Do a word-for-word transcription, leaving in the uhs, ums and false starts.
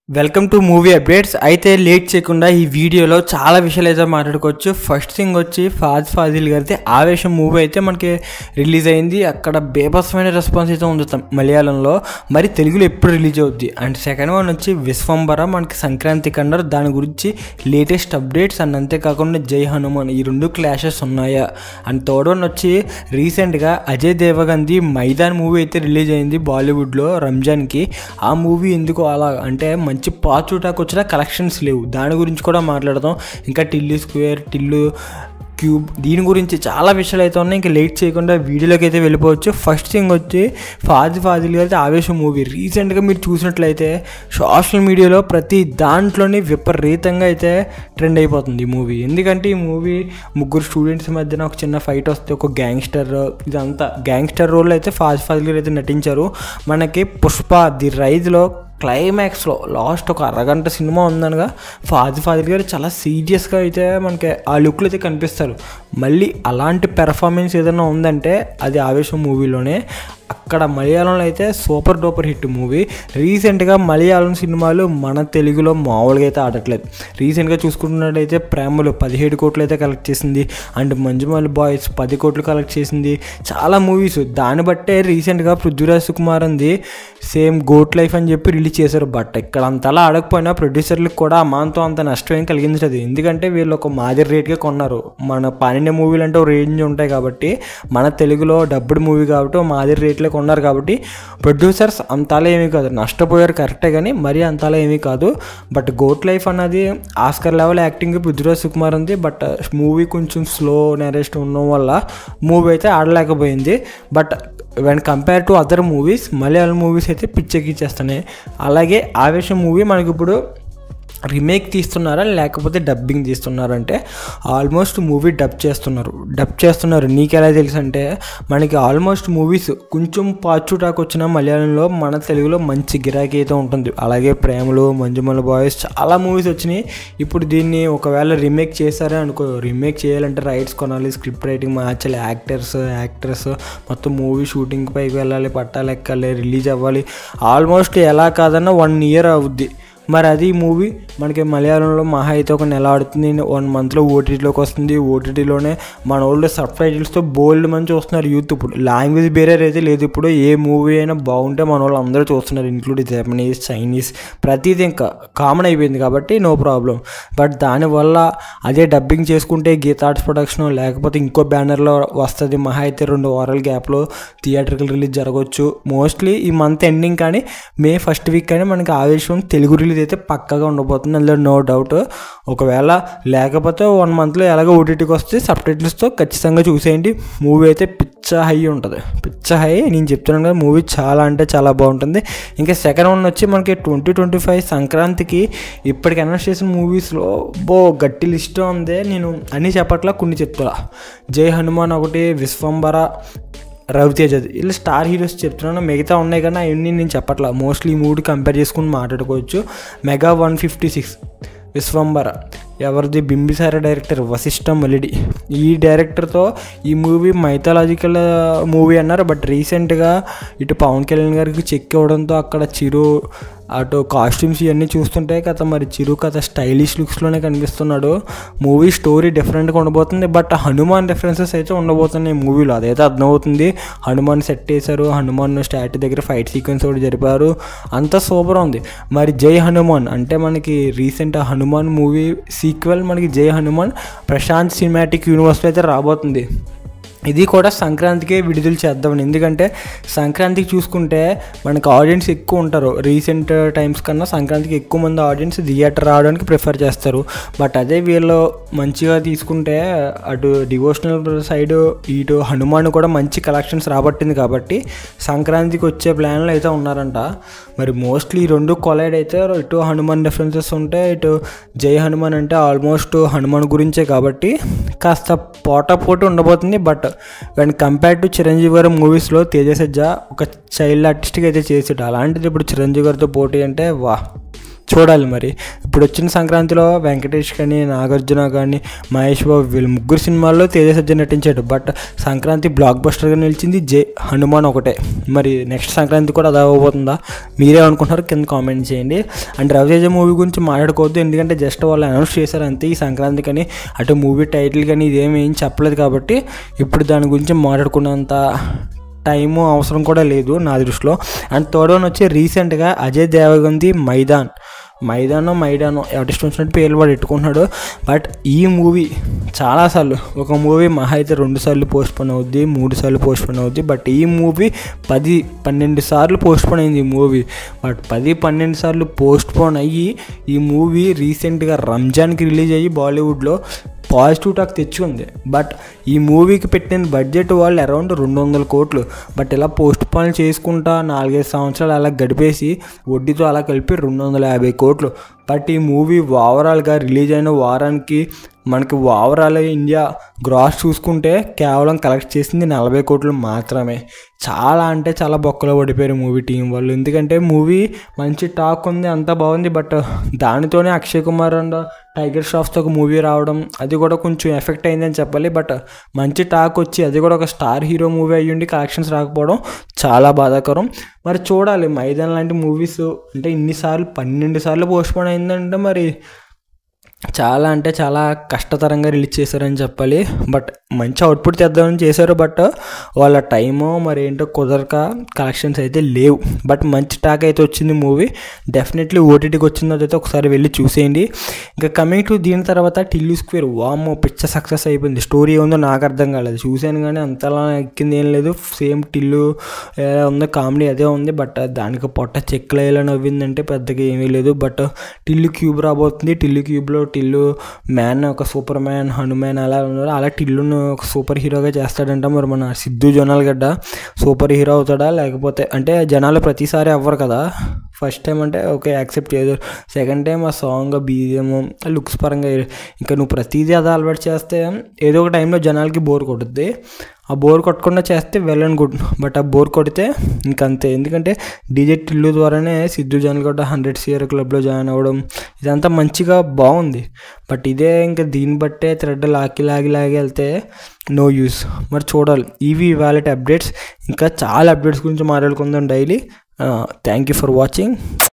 Welcome to movie updates. అయితే late చేయకుండా ఈ వీడియోలో చాలా విషయాలు అయితే మాట్లాడుకోవచ్చు. ఫస్ట్ థింగ్ వచ్చి ఫాజ్ ఫాజిల్ గారితే ఆవేశం మూవీ అయితే మనకి రిలీజ్ అయింది. అక్కడ బేభత్సమైన రెస్పాన్స్ అయితే ఉంది మలయాళంలో. మరి తెలుగులో ఎప్పుడు రిలీజ్ అవుద్ది. అండ్ సెకండ్ వన్ వచ్చి విశ్వంబర మనకి సంక్రాంతికి అన్నారు. దాని గురించి లేటెస్ట్ అప్డేట్స్ అండ్ అంతేకాకుండా జై హనుమాన్ ఈ రెండు క్లాషెస్ ఉన్నాయా. అండ్ థర్డ్ వన్ వచ్చి రీసెంట్గా అజయ్ దేవగన్ది మైదాన్ మూవీ అయితే రిలీజ్ అయింది బాలీవుడ్లో రంజాన్కి. ఆ మూవీ ఎందుకు అలా అంటే మంచి పాచుటాకు వచ్చిన కలెక్షన్స్ లేవు. దాని గురించి కూడా మాట్లాడదాం. ఇంకా టిల్లు స్క్వేర్, టిల్లు క్యూబ్, దీని గురించి చాలా విషయాలు అయితే ఉన్నాయి. ఇంకా లేట్ చేయకుండా వీడియోలోకి అయితే వెళ్ళిపోవచ్చు. ఫస్ట్ థింగ్ వచ్చి ఫాజ్ ఫాజిల్ అయితే ఆవేశం మూవీ రీసెంట్గా మీరు చూసినట్లయితే సోషల్ మీడియాలో ప్రతి దాంట్లోని విపరీతంగా అయితే ట్రెండ్ అయిపోతుంది ఈ మూవీ. ఎందుకంటే ఈ మూవీ ముగ్గురు స్టూడెంట్స్ మధ్యన ఒక చిన్న ఫైట్ వస్తే ఒక గ్యాంగ్స్టర్, ఇదంతా గ్యాంగ్స్టర్ రోల్ అయితే ఫాజ్ ఫాజిల్ అయితే నటించారు. మనకి పుష్ప ది రైజ్లో క్లైమాక్స్లో లాస్ట్ ఒక అరగంట సినిమా ఉందనగా ఫాజ్ ఫాజిల్ గారు చాలా సీరియస్గా అయితే మనకి ఆ లుక్లో అయితే కనిపిస్తారు. మళ్ళీ అలాంటి పెర్ఫార్మెన్స్ ఏదైనా ఉందంటే అది ఆవేశం మూవీలోనే. అక్కడ మలయాళంలో అయితే సూపర్ డూపర్ హిట్ మూవీ. రీసెంట్గా మలయాళం సినిమాలు మన తెలుగులో మామూలుగా అయితే ఆడట్లేదు. రీసెంట్గా చూసుకున్నట్టయితే ప్రేమలు పదిహేడు కోట్లు అయితే కలెక్ట్ చేసింది. అండ్ మంజుమల్ బాయ్స్ పది కోట్లు కలెక్ట్ చేసింది. చాలా మూవీస్ దాన్ని బట్టే రీసెంట్గా పృథ్వీరాజ్ సుకుమార్ అంది సేమ్ గోట్ లైఫ్ అని చెప్పి రిలీజ్ చేశారు. బట్ ఇక్కడ అంతలా ఆడకపోయినా ప్రొడ్యూసర్లకు కూడా అమాంతో అంత నష్టం ఏం కలిగించదు. ఎందుకంటే వీళ్ళు ఒక మాదిరి రేట్గా కొన్నారు. మన పానిండే మూవీలు అంటే ఒక రేంజ్ ఉంటాయి కాబట్టి, మన తెలుగులో డబ్బుడ్ మూవీ కాబట్టి మాదిరి రేట్లో కొన్నారు కాబట్టి ప్రొడ్యూసర్స్ అంతలా ఏమీ కాదు, నష్టపోయారు కరెక్టే కానీ మరీ అంతలా ఏమీ కాదు. బట్ గోట్ లైఫ్ అన్నది Oscar level acting Prithviraj Sukumar ఉంది. బట్ మూవీ కొంచెం స్లో నెరేషన్ ఉండడం వల్ల మూవీ అయితే ఆడలేకపోయింది. But when compare to other movies Malayalam movies అయితే పిచ్చెక్కిచ్చేస్తున్నాయి. అలాగే ఆవేశం మూవీ మనకి ఇప్పుడు రీమేక్ తీస్తున్నారా లేకపోతే డబ్బింగ్ తీస్తున్నారంటే ఆల్మోస్ట్ మూవీ డబ్ చేస్తున్నారు డబ్ చేస్తున్నారు నీకు ఎలా తెలుసు అంటే మనకి ఆల్మోస్ట్ మూవీస్ కొంచెం పాచుటాకు వచ్చిన మలయాళంలో మన తెలుగులో మంచి గిరాకీ అయితే ఉంటుంది. అలాగే ప్రేమలు, మంజుమల్ బాయ్స్ చాలా మూవీస్ వచ్చినాయి. ఇప్పుడు దీన్ని ఒకవేళ రీమేక్ చేశారే అనుకో, రీమేక్ చేయాలంటే రైట్స్ కొనాలి, స్క్రిప్ట్ రైటింగ్ మార్చాలి, యాక్టర్స్ యాక్ట్రెస్ మొత్తం మూవీ షూటింగ్ పైకి వెళ్ళాలి, పట్టాలు ఎక్కాలి, రిలీజ్ అవ్వాలి. ఆల్మోస్ట్ ఎలా కాదన్నా వన్ ఇయర్ అవుద్ది. మరి అది మూవీ మనకి మలయాళంలో మహా అయితే ఒక నెల ఆడుతుంది, వన్ మంత్లో ఓటీటీలోకి వస్తుంది. ఓటీటీలోనే మన వాళ్ళు సబ్ టైటిల్స్తో బోల్డ్ మంది చూస్తున్నారు యూత్. ఇప్పుడు లాంగ్వేజ్ బేరియర్ అయితే లేదు. ఇప్పుడు ఏ మూవీ అయినా బాగుంటే మన వాళ్ళు అందరూ చూస్తున్నారు, ఇంక్లూడింగ్ జపనీస్, చైనీస్, ప్రతిదీ ఇంకా కామన్ అయిపోయింది కాబట్టి నో ప్రాబ్లం. బట్ దానివల్ల అదే డబ్బింగ్ చేసుకుంటే గీతార్ట్స్ ప్రొడక్షన్ లేకపోతే ఇంకో బ్యానర్లో వస్తుంది. మహా అయితే రెండు వారాల గ్యాప్లో థియేటర్కి రిలీజ్ జరగవచ్చు మోస్ట్లీ ఈ మంత్ ఎండింగ్. కానీ మే ఫస్ట్ వీక్ కానీ మనకి ఆవేశం తెలుగు రిలీజ్ అయితే పక్కగా ఉండబోతుంది, అందులో నో డౌట్. ఒకవేళ లేకపోతే వన్ మంత్లో ఎలాగో ఓటీటీకి వస్తే సబ్ టైటిల్స్తో ఖచ్చితంగా చూసేయండి. మూవీ అయితే పిచ్చ హై ఉంటుంది, పిచ్చ హై. నేను చెప్తున్నాను కదా మూవీ చాలా అంటే చాలా బాగుంటుంది. ఇంకా సెకండ్ వన్ వచ్చి మనకి ట్వంటీ ట్వంటీ ఫైవ్ సంక్రాంతికి ఇప్పటికి అనౌన్స్ చేసిన మూవీస్లో బో గట్టి లిస్ట్ ఉంది. నేను అన్నీ చెప్పట్లా, కొన్ని చెప్తా. జై హనుమాన్ ఒకటి, విశ్వంబర, రవితేజ, ఇలా స్టార్ హీరోస్ చెప్తున్నాను. మిగతా ఉన్నాయి కానీ అవన్నీ నేను చెప్పట్లా. మోస్ట్లీ ఈ మూడు కంపేర్ చేసుకుని మాట్లాడుకోవచ్చు. Mega one fifty six Vishwambhara ఎవరిది, బింబిసార డైరెక్టర్ వశిష్ఠ మలిడి. ఈ డైరెక్టర్తో ఈ మూవీ మైథాలజికల్ మూవీ అన్నారు. బట్ రీసెంట్గా ఇటు పవన్ కళ్యాణ్ గారికి చెక్ ఇవ్వడంతో అక్కడ చిరు అటు కాస్ట్యూమ్స్ ఇవన్నీ చూస్తుంటే కథ మరి చిరు కథ స్టైలిష్ లుక్స్లోనే కనిపిస్తున్నాడు. మూవీ స్టోరీ డిఫరెంట్గా ఉండబోతుంది. బట్ హనుమాన్ రెఫరెన్సెస్ అయితే ఉండబోతున్నాయి మూవీలో, అదైతే అర్థమవుతుంది. హనుమాన్ సెట్ చేశారు, హనుమాన్ స్టాట్యూ దగ్గర ఫైట్ సీక్వెన్స్ ఒకటి జరిపారు, అంతా సూపర్ ఉంది. మరి జై హనుమాన్ అంటే మనకి రీసెంట్ హనుమాన్ మూవీ సీక్వెల్ మనకి జై హనుమాన్ ప్రశాంత్ సినిమాటిక్ యూనివర్స్లో అయితే రాబోతుంది. ఇది కూడా సంక్రాంతికే విడుదల చేద్దామని. ఎందుకంటే సంక్రాంతికి చూసుకుంటే మనకు ఆడియన్స్ ఎక్కువ ఉంటారు. రీసెంట్ టైమ్స్ కన్నా సంక్రాంతికి ఎక్కువ మంది ఆడియన్స్ థియేటర్ రావడానికి ప్రిఫర్ చేస్తారు. బట్ అదే వీళ్ళు మంచిగా తీసుకుంటే అటు డివోషనల్ సైడ్ ఇటు హనుమాన్ కూడా మంచి కలెక్షన్స్ రాబట్టింది కాబట్టి సంక్రాంతికి వచ్చే ప్లాన్లు అయితే ఉన్నారంట. మరి మోస్ట్లీ ఈ రెండు కొలైడ్ అయితే ఇటు హనుమాన్ రెఫరెన్సెస్ ఉంటాయి, ఇటు జై హనుమాన్ అంటే ఆల్మోస్ట్ హనుమాన్ గురించే కాబట్టి కాస్త పోటాపోటీ ఉండబోతుంది. But when compare to Chiranjeevi గారి మూవీస్లో తేజ సజ్జా ఒక చైల్డ్ ఆర్టిస్ట్గా అయితే చేసాడు. అలాంటిది ఇప్పుడు చిరంజీవి గారితో పోటీ అంటే వా చూడాలి. మరి ఇప్పుడు వచ్చిన సంక్రాంతిలో వెంకటేష్ కానీ నాగార్జున కానీ మహేష్ బాబు వీళ్ళు ముగ్గురు సినిమాల్లో తేజ సజ్జన్ నటించాడు. బట్ సంక్రాంతి బ్లాక్ బస్టర్గా నిలిచింది జై హనుమాన్ ఒకటే. మరి నెక్స్ట్ సంక్రాంతి కూడా అది అవ్వబోతుందా? మీరే అనుకుంటున్నారు కింద కామెంట్ చేయండి. అండ్ రవితేజ మూవీ గురించి మాట్లాడుకోవద్దు, ఎందుకంటే జస్ట్ వాళ్ళు అనౌన్స్ చేశారు అంతే ఈ సంక్రాంతి కానీ, అటు మూవీ టైటిల్ కానీ ఇదేమీ ఏం చెప్పలేదు. కాబట్టి ఇప్పుడు దాని గురించి మాట్లాడుకున్నంత టైము అవసరం కూడా లేదు నా దృష్టిలో. అండ్ థర్డ్ వన్ వచ్చి రీసెంట్గా అజయ్ దేవగన్ది మైదాన్ మైదానో మైదానో ఎవరి ఇష్టం వచ్చినట్టు పేర్లు వాడు పెట్టుకుంటున్నాడు. బట్ ఈ మూవీ చాలాసార్లు, ఒక మూవీ మహా అయితే రెండు సార్లు పోస్ట్ పోన్ అవుద్ది, మూడు సార్లు పోస్ట్ పోన్ అవుద్ది. బట్ ఈ మూవీ పది పన్నెండు సార్లు పోస్ట్ పోన్ అయింది ఈ మూవీ. బట్ పది పన్నెండు సార్లు పోస్ట్ పోన్ అయ్యి ఈ మూవీ రీసెంట్గా రంజాన్కి రిలీజ్ అయ్యి బాలీవుడ్లో పాజిటివ్ టాక్ తెచ్చుకుంది. బట్ ఈ మూవీకి పెట్టిన బడ్జెట్ వాళ్ళు అరౌండ్ రెండు వందల కోట్లు. బట్ ఇలా పోస్ట్ పోన్ చేసుకుంటా నాలుగైదు సంవత్సరాలు అలా గడిపేసి వడ్డీతో అలా కలిపి రెండు వందల యాభై కోట్లు. బట్ ఈ మూవీ ఓవరాల్గా రిలీజ్ అయిన వారానికి మనకి ఓవరాల్ ఇండియా గ్రాస్ చూసుకుంటే కేవలం కలెక్ట్ చేసింది నలభై కోట్లు మాత్రమే. చాలా అంటే చాలా బొక్కలో పడిపోయారు మూవీ టీం వాళ్ళు. ఎందుకంటే మూవీ మంచి టాక్ ఉంది, అంతా బాగుంది. బట్ దానితోనే అక్షయ్ కుమార్ అండ్ టైగర్ ష్రాఫ్తో ఒక మూవీ రావడం అది కూడా కొంచెం ఎఫెక్ట్ అయిందని చెప్పాలి. బట్ మంచి టాక్ వచ్చి అది కూడా ఒక స్టార్ హీరో మూవీ అయ్యుండి కలెక్షన్స్ రాకపోవడం చాలా బాధాకరం. మరి చూడాలి మైదాన్ లాంటి మూవీస్ అంటే ఇన్నిసార్లు పన్నెండు సార్లు పోస్ట్ పోన్ అయిందంటే మరి చాలా అంటే చాలా కష్టతరంగా రిలీజ్ చేశారని చెప్పాలి. బట్ మంచి అవుట్పుట్ తెద్దామని చేశారు. బట్ వాళ్ళ టైము మరి ఏంటో కుదరక కలెక్షన్స్ అయితే లేవు. బట్ మంచి టాక్ అయితే వచ్చింది మూవీ. డెఫినెట్లీ ఓటీటీకి వచ్చిందో అయితే ఒకసారి వెళ్ళి చూసేయండి. ఇంకా కమింగ్ టు దీని తర్వాత టిల్లు స్క్వేర్ వామ్మో పిచ్చ సక్సెస్ అయిపోయింది. స్టోరీ ఏముందో నాకు అర్థం కాలేదు, చూశాను కానీ అంతలా ఎక్కింది ఏం లేదు. సేమ్ టిల్లు ఉందో కామెడీ అదే ఉంది. బట్ దానికి పొట్ట చెక్కులు ఎలా నవ్విందంటే పెద్దగా ఏమీ లేదు. బట్ టిల్లు క్యూబ్ రాబోతుంది. టిల్లు క్యూబ్లో టిల్లు మ్యాన్ ఒక సూపర్ మ్యాన్ హనుమాన్ అలా ఉన్నారు. అలా టిల్లును ఒక సూపర్ హీరోగా చేస్తాడంట. మరి మన సిద్ధు జొన్నల్ గడ్డ సూపర్ హీరో అవుతాడా లేకపోతే, అంటే జనాలు ప్రతిసారి అవ్వరు కదా. ఫస్ట్ టైం అంటే ఓకే యాక్సెప్ట్ చేయదు, సెకండ్ టైం ఆ సాంగ్ బీజిఎం లుక్స్ పరంగా ఇంకా నువ్వు ప్రతిదీ అది అలవాటు చేస్తే ఏదో ఒక టైంలో జనాలకి బోర్ కొట్టుద్ది. ఆ బోర్ కొట్టకుండా చేస్తే వెల్ అండ్ గుడ్. బట్ ఆ బోర్ కొడితే ఇంకంతే. ఎందుకంటే డీజే టిల్లు ద్వారానే సిద్ధు జొన్నలగడ్డ హండ్రెడ్ సిఆర్ క్లబ్లో జాయిన్ అవ్వడం ఇదంతా మంచిగా బాగుంది. బట్ ఇదే ఇంకా దీన్ని బట్టే థ్రెడ్ లాగి లాగి లాగి వెళ్తే నో యూస్. మరి చూడాలి. ఇవి వ్యాలెట్ అప్డేట్స్. ఇంకా చాలా అప్డేట్స్ గురించి మాట్లాడుకుందాం daily. Thank you for watching.